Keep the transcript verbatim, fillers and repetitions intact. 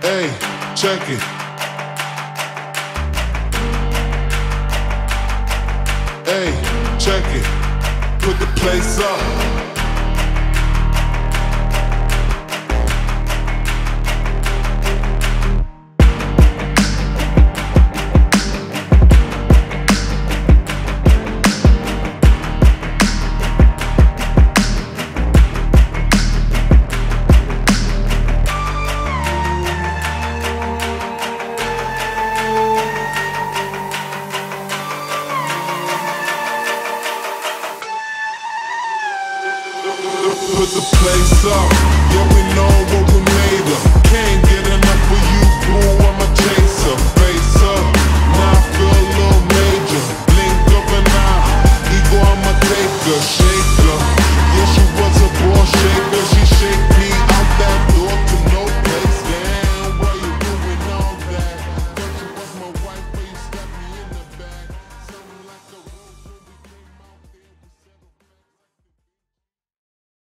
Hey, check it. Hey, check it. Put the place up. Put the place up, yeah we know what